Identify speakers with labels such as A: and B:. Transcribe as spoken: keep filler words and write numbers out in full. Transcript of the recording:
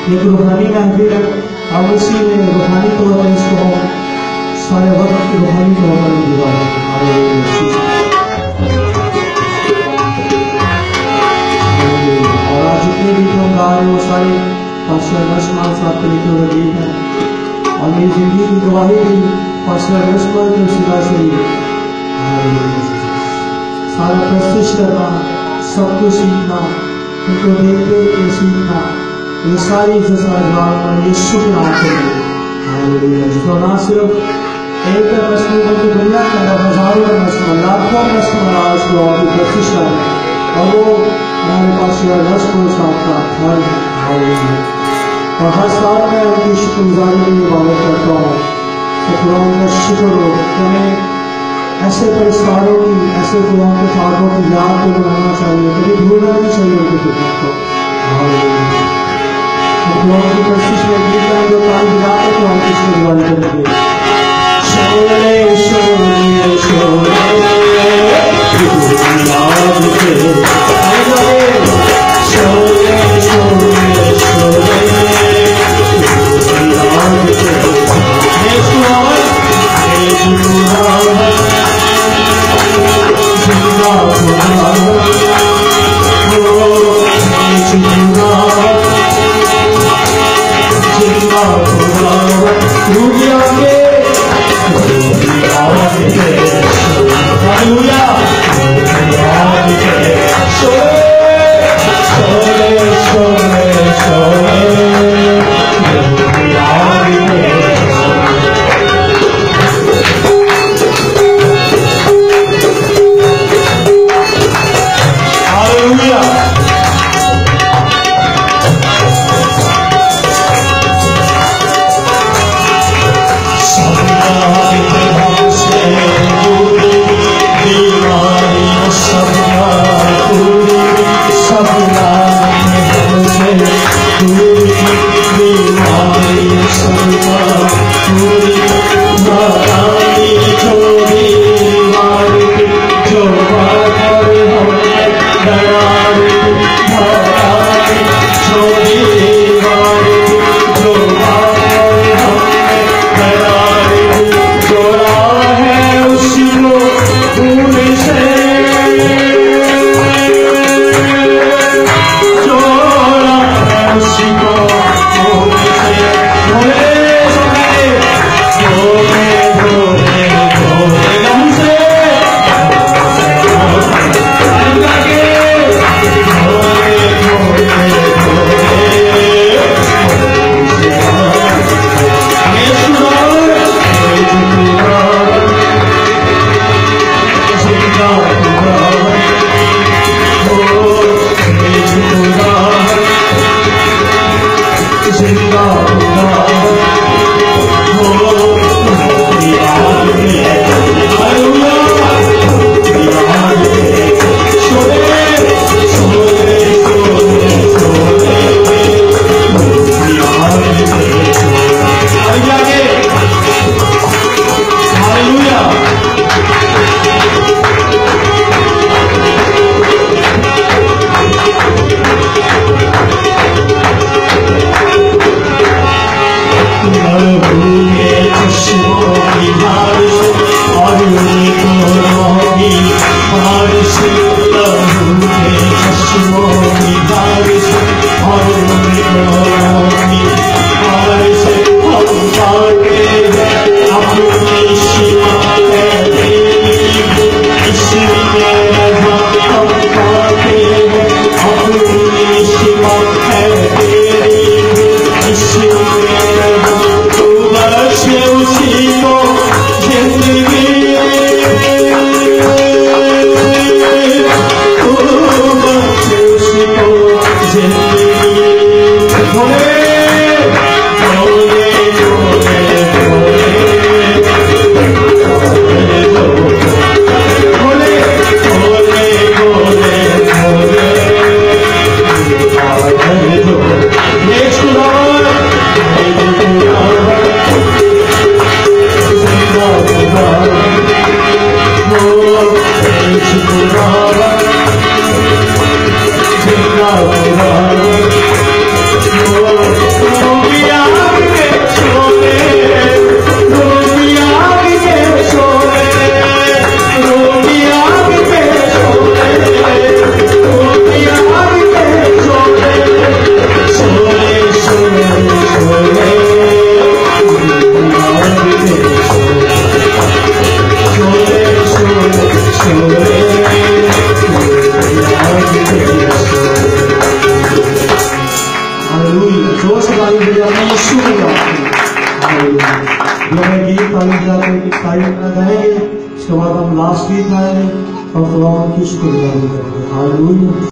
A: एक रूहानी महफिल है, हम उसी में रूहानी तौर पर इसको सारे वक्त रूहानी तौर पर गुजारें। और आज जितने भी लोग गा रहे हैं वो सारे पास्टर रसमान साहब के लिखे हुए गीत हैं और मेरी जिंदगी की गवाही भी पास्टर रसमान की सिला से ही सारा प्रस्तुत करना, सब कुछ सीखना, उनको देख देख के सीखना, ये सारी इज्जत यीशु के नाम से जो ना सिर्फ एक रस्म बल्कि दुनिया के अंदर हजारों रस्म लाखों रस्म आज को आपकी कोशिश करें और वो हमारे पास रस्म साथ का घर है और हर साल मैं उनकी शुक्रगुजारी की इबादत करता हूँ। तो खुदा का शुक्र हो कि हमें ऐसे परिस्कारों की, ऐसे खुदा के ख्वाबों की याद को बनाना चाहिए, कभी भूलना नहीं चाहिए उनके खिदमत को। खुदा की कोशिश में गीत है जो कान गिराते तो हम किसको गुजारी करेंगे। शोले शोले शोले याद के शोले शोले शोले याद के Oh यीशु के नाम में। हालेलुया। जो है गीत तालीम जाते तालीम गाएंगे, उसके बाद हम लास्ट गीत गाएंगे और खुदावंद की शुक्रगुजारी करेंगे। हालेलुया।